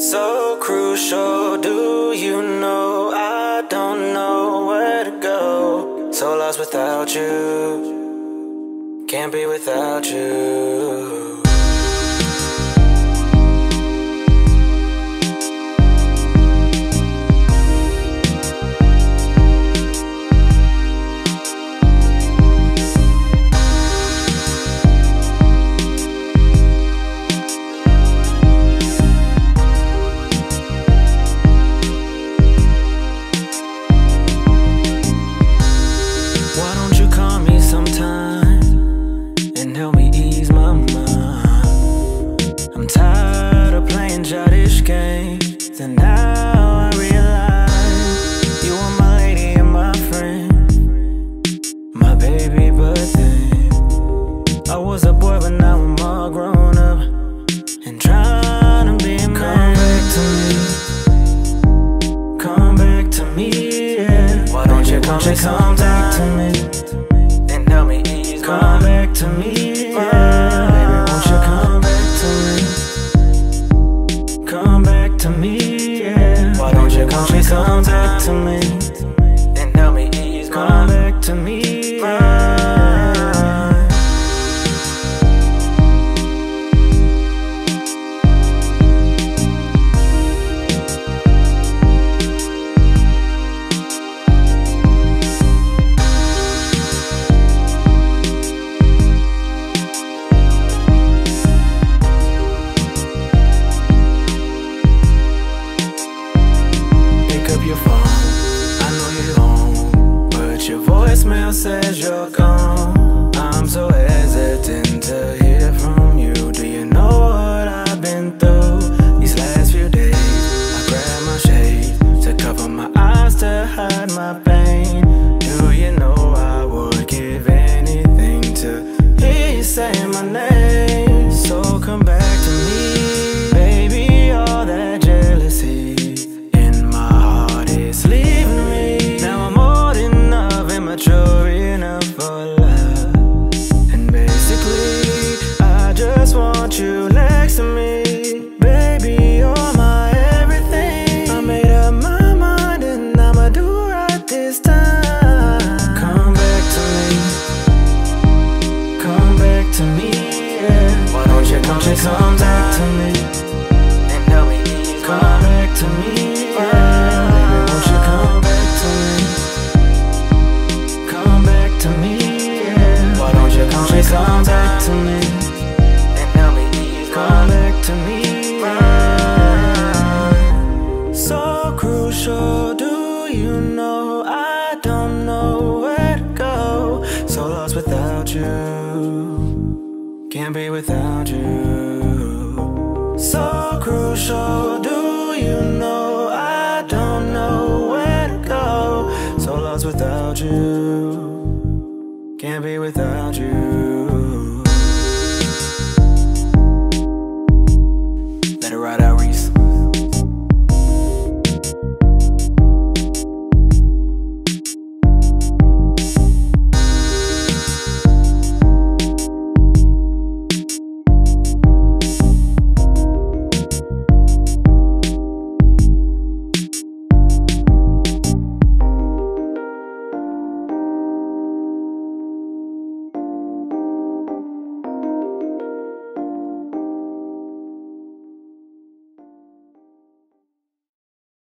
So crucial, do you know I don't know where to go. So lost without you, can't be without you. And now I realize you are my lady and my friend, my baby. But then I was a boy, but now I'm all grown up and trying to be a man. Come back to me, yeah. Why don't you come back to me and help me ease? Come back to me, yeah. Baby, won't you come back to me? Come back to me, yeah. Why don't you come back to me and help me ease? Come back to me, yeah. Your phone, I know you're home, but your voicemail says you're gone. I'm so hesitant to hear from you. Do you know what I've been through these last few days? I grabbed my shade to cover my eyes to hide my pain. Do you know I would give anything to hear you say my name? So come back to me, baby. All that jealousy it's leaving me. Now I'm old enough and mature enough for love. And basically, I just want you next to me. Baby, you're my everything. I made up my mind and I'ma do right this time. Come back to me. Come back to me, yeah. Why don't you come back to me and help me ease? Come back to me, yeah. Come back to me and help me ease. Come back to me, yeah. So crucial, do you know I don't know where to go. So lost without you, can't be without you. So crucial, do you know I don't know where to go. So lost without you, can't be without you.